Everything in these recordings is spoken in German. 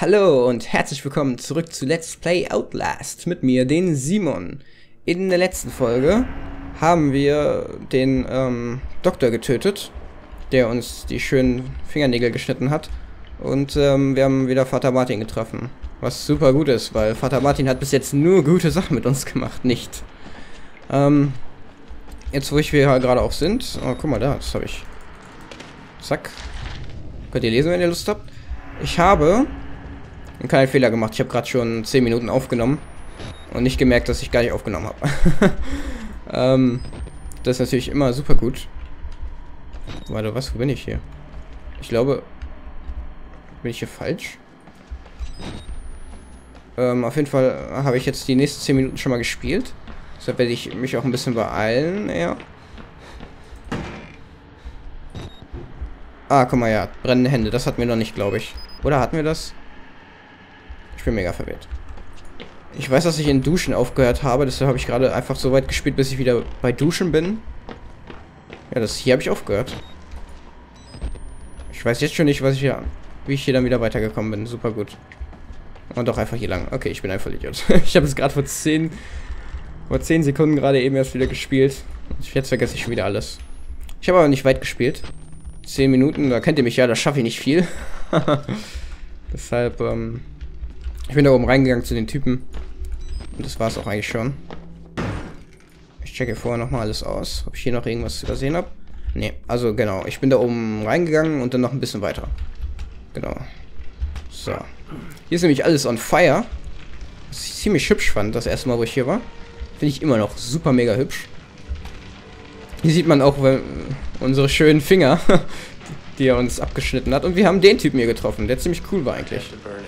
Hallo und herzlich willkommen zurück zu Let's Play Outlast mit mir, den Simon. In der letzten Folge haben wir den Doktor getötet, der uns die schönen Fingernägel geschnitten hat. Und wir haben wieder Vater Martin getroffen, was super gut ist, weil Vater Martin hat bis jetzt nur gute Sachen mit uns gemacht, nicht. Jetzt wo wir halt gerade auch sind, oh guck mal da, das habe ich. Zack. Könnt ihr lesen, wenn ihr Lust habt. Ich habe einen kleinen Fehler gemacht. Ich habe gerade schon 10 Minuten aufgenommen und nicht gemerkt, dass ich gar nicht aufgenommen habe. Das ist natürlich immer super gut. Warte, was? Wo bin ich hier? Ich glaube, bin ich hier falsch? Auf jeden Fall habe ich jetzt die nächsten 10 Minuten schon mal gespielt. Deshalb werde ich mich auch ein bisschen beeilen, ja. Ah, guck mal, ja. Brennende Hände. Das hatten wir noch nicht, glaube ich. Oder hatten wir das? Ich bin mega verwirrt. Ich weiß, dass ich in Duschen aufgehört habe. Deshalb habe ich gerade einfach so weit gespielt, bis ich wieder bei Duschen bin. Ja, hier habe ich aufgehört. Ich weiß jetzt schon nicht, wie ich hier dann wieder weitergekommen bin. Super gut. Und doch einfach hier lang. Okay, ich bin einfach Idiot. Ich habe es gerade vor 10 Sekunden gerade eben erst wieder gespielt. Jetzt vergesse ich schon wieder alles. Ich habe aber nicht weit gespielt. 10 Minuten, da kennt ihr mich ja, da schaffe ich nicht viel. Deshalb, ich bin da oben reingegangen zu den Typen. Und das war es auch eigentlich schon. Ich checke vorher nochmal alles aus, ob ich hier noch irgendwas übersehen habe. Ne, also genau, ich bin da oben reingegangen und dann noch ein bisschen weiter. Genau. So. Hier ist nämlich alles on fire. Was ich ziemlich hübsch fand, das erste Mal, wo ich hier war. Finde ich immer noch super mega hübsch. Hier sieht man auch unsere schönen Finger, die er uns abgeschnitten hat. Und wir haben den Typen hier getroffen, der ziemlich cool war eigentlich.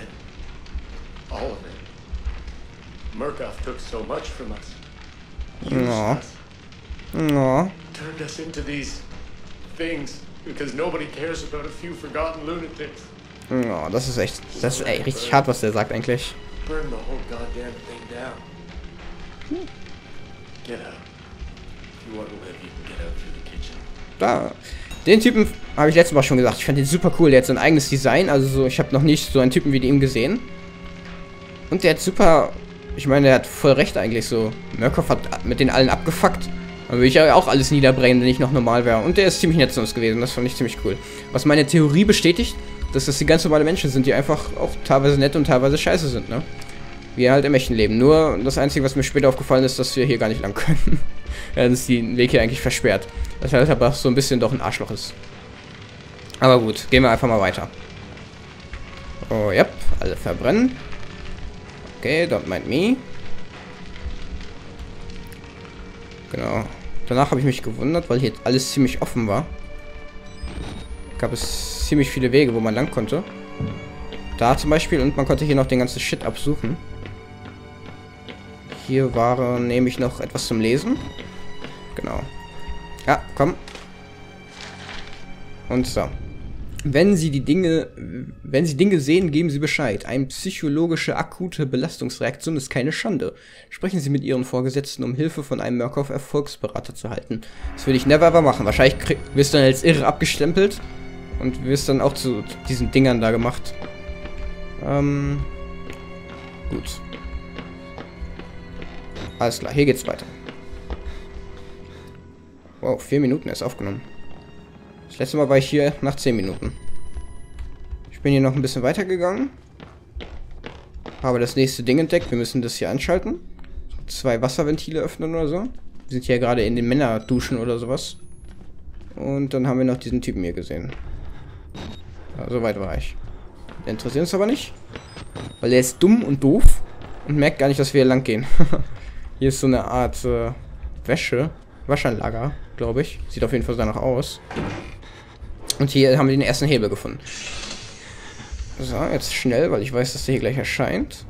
No. No. Turned us into these things because nobody cares about a few forgotten lunatics. No, das ist echt, richtig hart, was der sagt eigentlich. Burn the whole goddamn thing down. Get out. If you want to live, you can get out through the kitchen. Da. Den Typen habe ich letztes Mal schon gesagt. Ich fand den super cool. Der hat so ein eigenes Design. Also so, ich habe noch nicht so einen Typen wie ihn gesehen. Und der hat super. Ich meine, der hat voll recht eigentlich so. Murkoff hat mit den allen abgefuckt. Dann würde ich ja auch alles niederbrennen, wenn ich noch normal wäre. Und der ist ziemlich nett zu uns gewesen. Das fand ich ziemlich cool. Was meine Theorie bestätigt, dass das die ganz normale Menschen sind, die einfach auch teilweise nett und teilweise scheiße sind, ne? Wir halt im echten Leben. Nur das Einzige, was mir später aufgefallen ist, dass wir hier gar nicht lang können. Ja, dann ist die Weg hier eigentlich versperrt. Das heißt aber so ein bisschen doch ein Arschloch ist. Aber gut, gehen wir einfach mal weiter. Oh, ja, alle verbrennen. Okay, don't mind me. Genau. Danach habe ich mich gewundert, weil hier alles ziemlich offen war. Gab es ziemlich viele Wege, wo man lang konnte. Da zum Beispiel, und man konnte hier noch den ganzen Shit absuchen. Hier war nämlich noch etwas zum Lesen. Genau. Ja, komm. Und so. Wenn Sie Dinge sehen, geben Sie Bescheid. Eine psychologische akute Belastungsreaktion ist keine Schande. Sprechen Sie mit Ihren Vorgesetzten, um Hilfe von einem Murkoff Erfolgsberater zu halten. Das würde ich never ever machen. Wahrscheinlich wirst du dann als irre abgestempelt und wirst dann auch zu diesen Dingern da gemacht. Gut. Alles klar, hier geht's weiter. Wow, 4 Minuten ist aufgenommen. Das letzte Mal war ich hier nach 10 Minuten. Ich bin hier noch ein bisschen weiter gegangen. Habe das nächste Ding entdeckt. Wir müssen das hier anschalten. 2 Wasserventile öffnen oder so. Wir sind hier gerade in den Männerduschen oder sowas. Und dann haben wir noch diesen Typen hier gesehen. Ja, so weit war ich. Der interessiert uns aber nicht. Weil er ist dumm und doof. Und merkt gar nicht, dass wir hier lang gehen. Hier ist so eine Art Waschanlager, glaube ich. Sieht auf jeden Fall danach aus. Und hier haben wir den ersten Hebel gefunden. So, jetzt schnell, weil ich weiß, dass der hier gleich erscheint.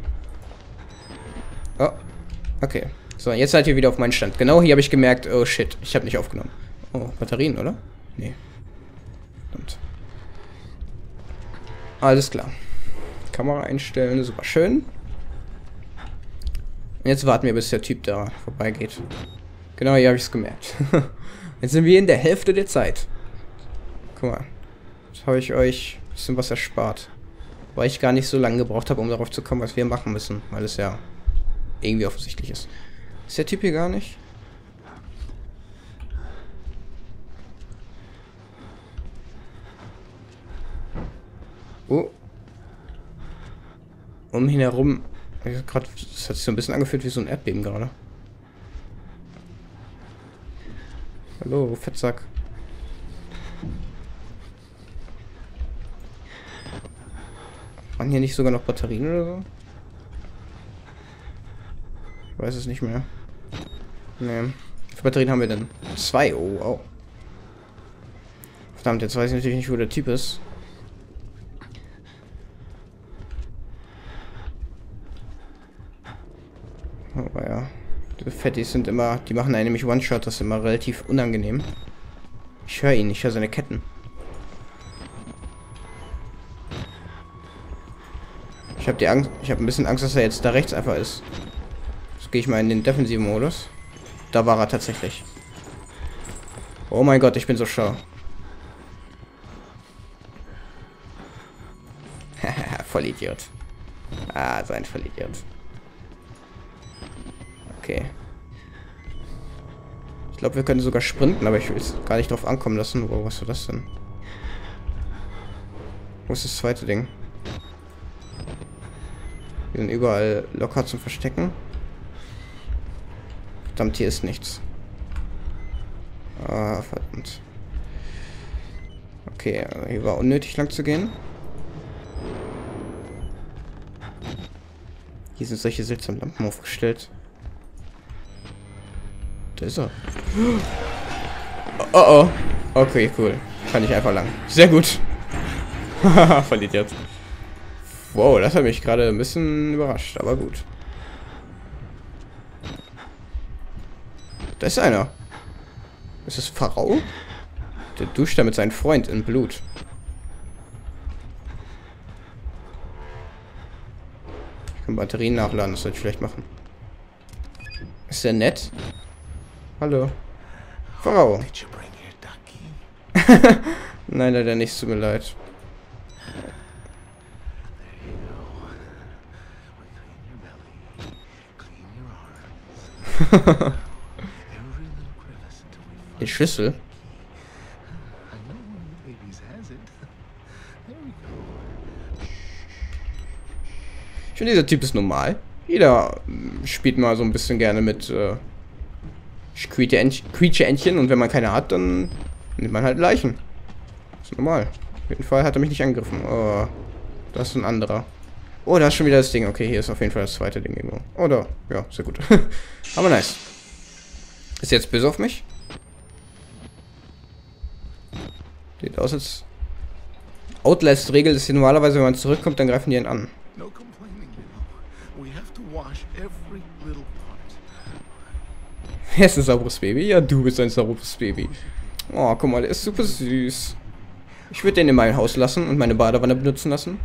Oh, okay. So, jetzt seid ihr wieder auf meinen Stand. Genau hier habe ich gemerkt, oh shit, ich habe nicht aufgenommen. Oh, Batterien, oder? Nee. Und. Alles klar. Kamera einstellen, super schön. Und jetzt warten wir, bis der Typ da vorbeigeht. Genau, hier habe ich es gemerkt. Jetzt sind wir in der Hälfte der Zeit. Guck mal. Jetzt habe ich euch ein bisschen was erspart. Weil ich gar nicht so lange gebraucht habe, um darauf zu kommen, was wir machen müssen. Weil es ja irgendwie offensichtlich ist. Ist der Typ hier gar nicht? Oh. Um ihn herum. Das hat sich so ein bisschen angefühlt wie so ein Erdbeben gerade. Hallo, Fettsack. Waren hier nicht sogar noch Batterien oder so? Ich weiß es nicht mehr. Nee. Wie viele Batterien haben wir denn? 2. Oh, oh. Verdammt, jetzt weiß ich natürlich nicht, wo der Typ ist. Aber ja. Die Fettis sind immer... Die machen einen nämlich One-Shot. Das ist immer relativ unangenehm. Ich höre ihn. Ich höre seine Ketten. Ich habe ein bisschen Angst, dass er jetzt da rechts einfach ist. Jetzt gehe ich mal in den defensiven Modus. Da war er tatsächlich. Oh mein Gott, ich bin so schlau. Vollidiot. Ah, so ein Vollidiot. Okay. Ich glaube, wir können sogar sprinten, aber ich will es gar nicht drauf ankommen lassen. Wow, was war das denn? Wo ist das zweite Ding? Die sind überall locker zum Verstecken. Verdammt, hier ist nichts. Ah, verdammt. Okay, hier war unnötig lang zu gehen. Hier sind solche seltsamen Lampen aufgestellt. Da ist er. Oh oh. Okay, cool. Kann ich einfach lang. Sehr gut. Haha, verliert jetzt. Wow, das hat mich gerade ein bisschen überrascht, aber gut. Da ist einer. Ist das Pharao? Der duscht da mit seinem Freund in Blut. Ich kann Batterien nachladen, das sollte ich vielleicht machen. Ist der nett? Hallo. Pharao. Nein, leider nicht, tut mir leid. Die Schlüssel. Ich finde, dieser Typ ist normal. Jeder spielt mal so ein bisschen gerne mit Quietsche-Entchen und wenn man keine hat, dann nimmt man halt Leichen. Das ist normal. Auf jeden Fall hat er mich nicht angegriffen. Oh, das ist ein anderer. Oh, da ist schon wieder das Ding. Okay, hier ist auf jeden Fall das zweite Ding irgendwo. Oh, da. Ja, sehr gut. Aber nice. Ist jetzt böse auf mich? Sieht aus als... Outlast-Regel ist hier normalerweise, wenn man zurückkommt, dann greifen die ihn an. Er ist ein sauberes Baby? Ja, du bist ein sauberes Baby. Oh, guck mal, der ist super süß. Ich würde den in mein Haus lassen und meine Badewanne benutzen lassen.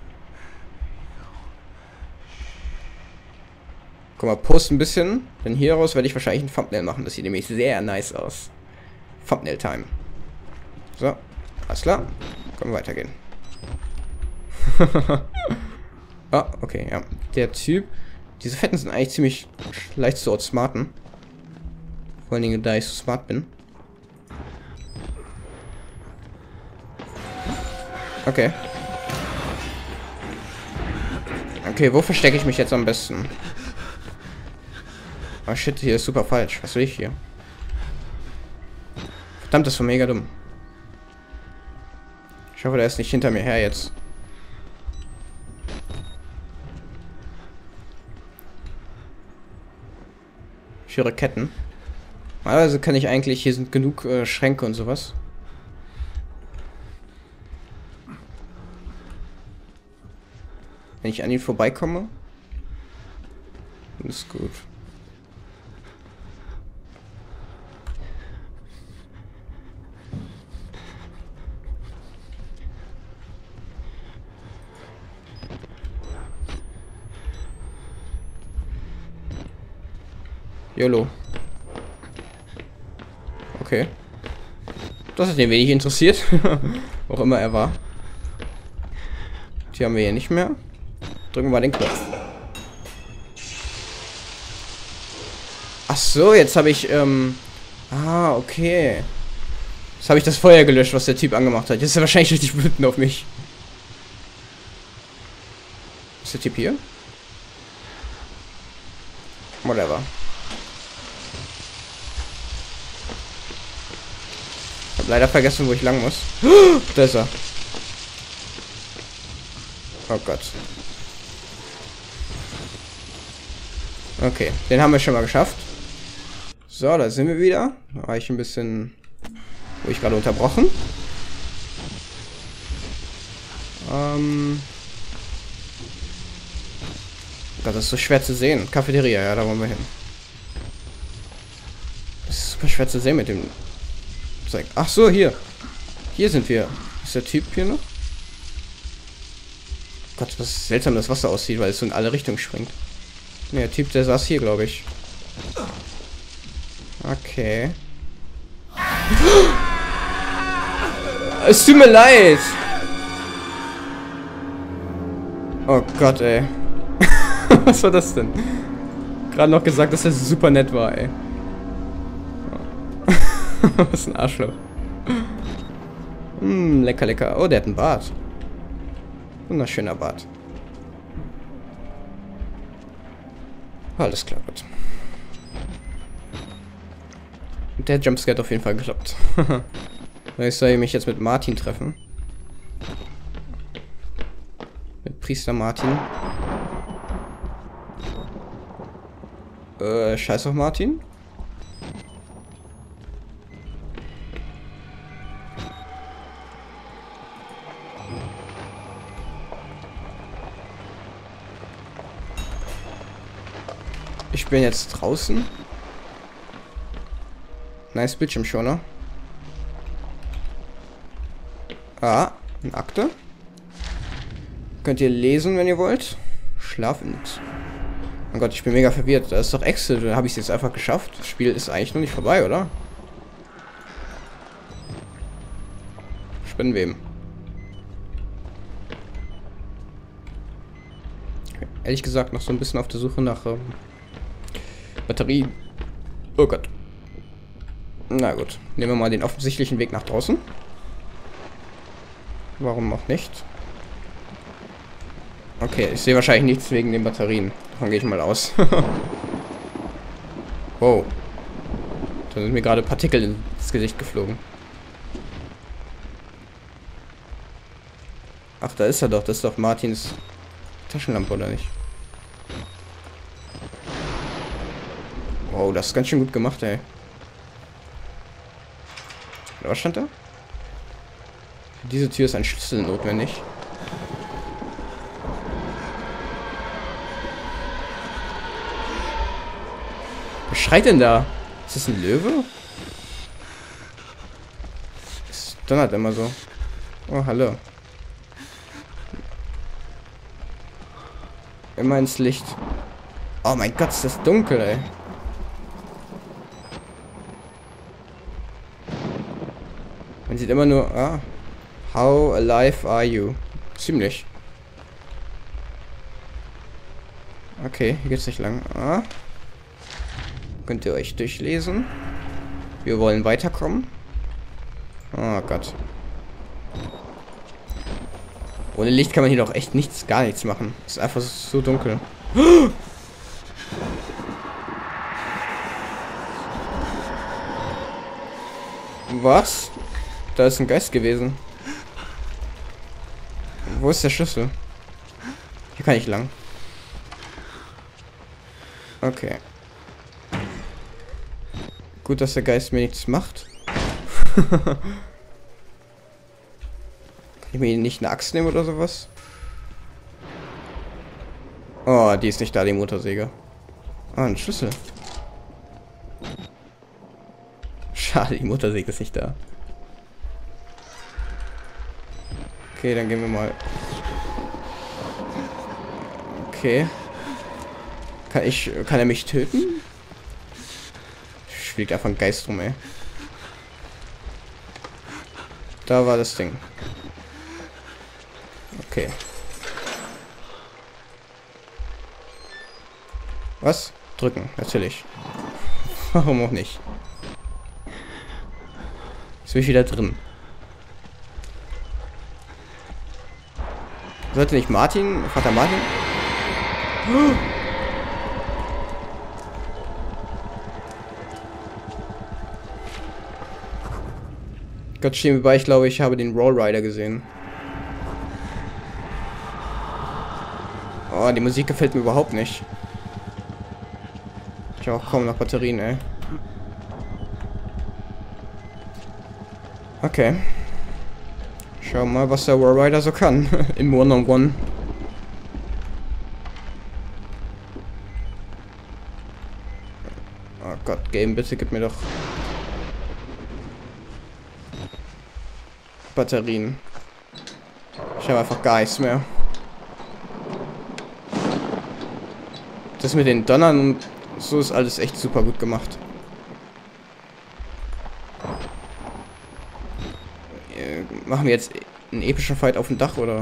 Guck mal, post ein bisschen. Denn hieraus werde ich wahrscheinlich ein Thumbnail machen. Das sieht nämlich sehr nice aus. Thumbnail-Time. So, alles klar. Können wir weitergehen. Ah, okay, ja. Der Typ. Diese Fetten sind eigentlich ziemlich leicht zu outsmarten. Vor allen Dingen, da ich so smart bin. Okay. Okay, wo verstecke ich mich jetzt am besten? Oh shit, hier ist super falsch. Was will ich hier? Verdammt, das war mega dumm. Ich hoffe, der ist nicht hinter mir her jetzt. Ich höre Ketten. Normalerweise kann ich eigentlich... Hier sind genug Schränke und sowas. Wenn ich an ihn vorbeikomme, dann ist gut. YOLO. Okay. Das hat ihn wenig interessiert. Wo auch immer er war. Die haben wir hier nicht mehr. Drücken wir den Knopf. Ach so, jetzt habe ich, ah, okay. Jetzt habe ich das Feuer gelöscht, was der Typ angemacht hat. Jetzt ist er wahrscheinlich richtig wütend auf mich. Ist der Typ hier? Whatever. Ich habe leider vergessen, wo ich lang muss. Da ist er. Oh Gott. Okay, den haben wir schon mal geschafft. So, da sind wir wieder. Da war ich ein bisschen... Wurde ich gerade unterbrochen. Gott, das ist so schwer zu sehen. Cafeteria, ja, da wollen wir hin. Das ist super schwer zu sehen mit dem Zeug. Ach so, hier. Hier sind wir. Ist der Typ hier noch? Gott, was seltsam das Wasser aussieht, weil es so in alle Richtungen springt. Ne, der Typ, der saß hier, glaube ich. Okay. Es tut mir leid. Oh Gott, ey. Was war das denn? Gerade noch gesagt, dass er super nett war, ey. Was ein Arschloch. Lecker, lecker. Oh, der hat einen Bart. Wunderschöner Bart. Alles klar, gut. Der Jumpscare hat auf jeden Fall geklappt. Ich soll mich jetzt mit Martin treffen. Mit Priester Martin. Scheiß auf Martin. Ich bin jetzt draußen. Nice Bildschirmschoner. Ah, eine Akte. Könnt ihr lesen, wenn ihr wollt. Schlafindex. Oh Gott, ich bin mega verwirrt. Da ist doch Exit. Da habe ich es jetzt einfach geschafft. Das Spiel ist eigentlich noch nicht vorbei, oder? Spinnenweben. Ehrlich gesagt noch so ein bisschen auf der Suche nach Batterie. Oh Gott. Na gut. Nehmen wir mal den offensichtlichen Weg nach draußen. Warum auch nicht? Okay, ich sehe wahrscheinlich nichts wegen den Batterien. Davon gehe ich mal aus. Wow. Da sind mir gerade Partikel ins Gesicht geflogen. Ach, da ist er doch. Das ist doch Martins Taschenlampe, oder nicht? Wow, das ist ganz schön gut gemacht, ey. Was stand da? Für diese Tür ist ein Schlüssel notwendig. Was schreit denn da? Ist das ein Löwe? Es donnert immer so. Oh, hallo. Immer ins Licht. Oh mein Gott, ist das dunkel, ey. Man sieht immer nur, ah, how alive are you? Ziemlich. Okay, hier geht's nicht lang. Ah. Könnt ihr euch durchlesen? Wir wollen weiterkommen. Oh Gott. Ohne Licht kann man hier doch echt nichts, gar nichts machen. Es ist einfach so dunkel. Was? Da ist ein Geist gewesen. Wo ist der Schlüssel? Hier kann ich lang. Okay. Gut, dass der Geist mir nichts macht. Kann ich mir nicht eine Axt nehmen oder sowas? Oh, die ist nicht da, die Motorsäge. Ah, ein Schlüssel. Schade, die Motorsäge ist nicht da. Okay, dann gehen wir mal. Okay. Kann er mich töten? Spielt einfach ein Geist rum, ey. Da war das Ding. Okay. Was? Drücken, natürlich. Warum auch nicht? Jetzt bin ich wieder drin. Sollte nicht Martin, Vater Martin? Gott stehen mir bei, ich glaube, ich habe den Roll Rider gesehen. Oh, die Musik gefällt mir überhaupt nicht. Ich habe auch kaum noch Batterien, ey. Okay. Schau mal, was der Roll Rider so kann. Im One-on-One. Oh Gott, Game, bitte gib mir doch Batterien. Ich habe einfach gar nichts mehr. Das mit den Donnern und so ist alles echt super gut gemacht. Machen wir jetzt einen epischen Fight auf dem Dach, oder?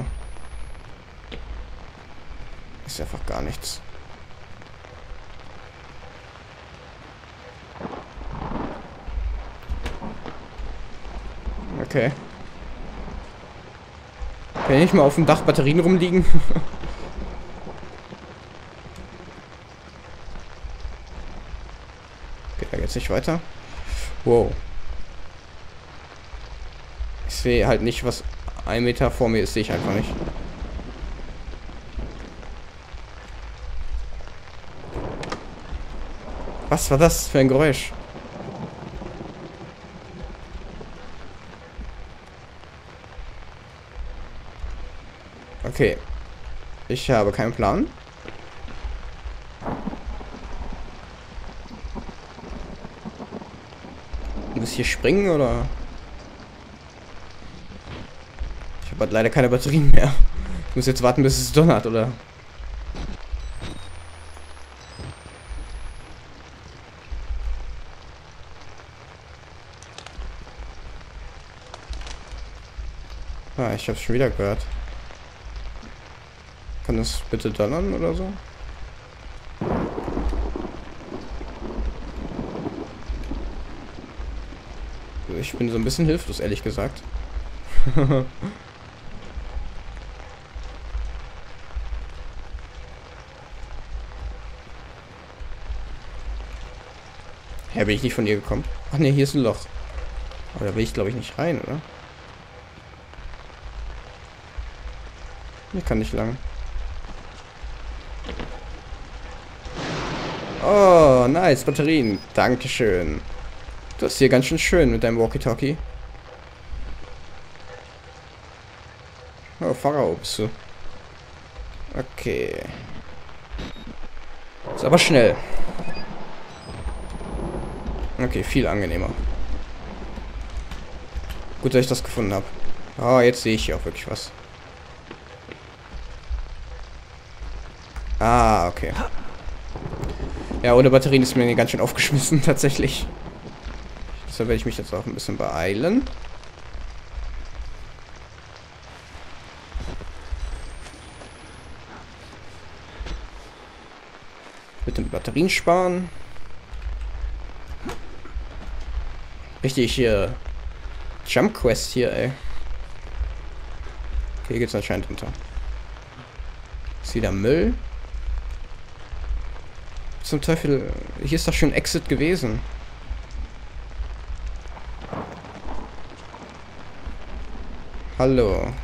Ist einfach gar nichts. Okay. Kann nicht mal auf dem Dach Batterien rumliegen? Okay, da geht's nicht weiter. Wow. Ich sehe halt nicht, was 1 Meter vor mir ist, sehe ich einfach nicht. Was war das für ein Geräusch? Okay. Ich habe keinen Plan. Muss ich hier springen, oder? Ich habe halt leider keine Batterien mehr. Ich muss jetzt warten, bis es donnert, oder? Ah, ich habe es schon wieder gehört. Kann das bitte donnern oder so? Ich bin so ein bisschen hilflos, ehrlich gesagt. Hä, bin ich nicht von ihr gekommen? Ach ne, hier ist ein Loch. Aber da will ich, glaube ich, nicht rein, oder? Hier kann nicht lang. Oh, nice, Batterien. Dankeschön. Du hast hier ganz schön schön mit deinem Walkie-Talkie. Oh, Pharao bist du. Okay. Ist aber schnell. Okay, viel angenehmer. Gut, dass ich das gefunden habe. Oh, jetzt sehe ich hier auch wirklich was. Ah, okay. Ja, ohne Batterien ist mir ganz schön aufgeschmissen, tatsächlich. Deshalb werde ich mich jetzt auch ein bisschen beeilen. Mit den Batterien sparen. Richtig hier. Jump Quest hier, ey. Okay, hier geht's anscheinend runter. Ist wieder Müll. Zum Teufel. Hier ist doch schon Exit gewesen. Hallo.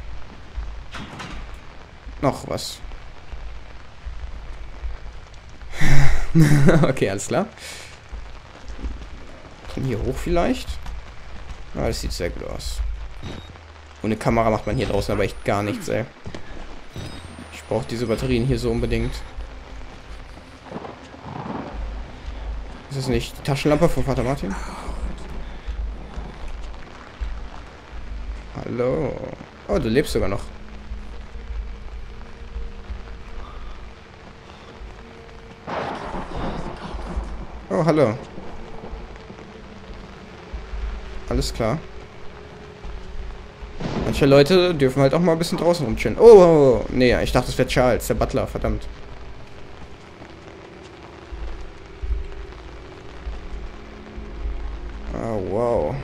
Noch was. Okay, alles klar. Kann hier hoch vielleicht? Ah, das sieht sehr gut aus. Ohne Kamera macht man hier draußen aber echt gar nichts, ey. Ich brauche diese Batterien hier so unbedingt. Ist das nicht die Taschenlampe von Vater Martin? Hallo. Oh, du lebst sogar noch. Oh, hallo. Alles klar. Manche Leute dürfen halt auch mal ein bisschen draußen rumchillen. Oh, nee, ich dachte, das wäre Charles, der Butler, verdammt. Wow.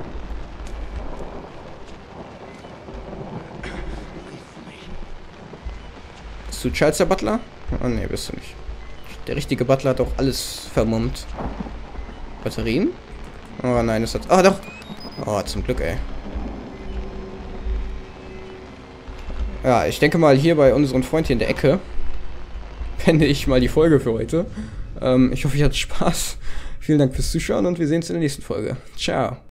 Bist du Charles der Butler? Oh ne, bist du nicht. Der richtige Butler hat auch alles vermummt. Batterien? Oh nein, das hat... Ah, doch! Oh, zum Glück, ey. Ja, ich denke mal, hier bei unserem Freund hier in der Ecke beende ich mal die Folge für heute. Ich hoffe, ihr hattet Spaß. Vielen Dank fürs Zuschauen und wir sehen uns in der nächsten Folge. Ciao.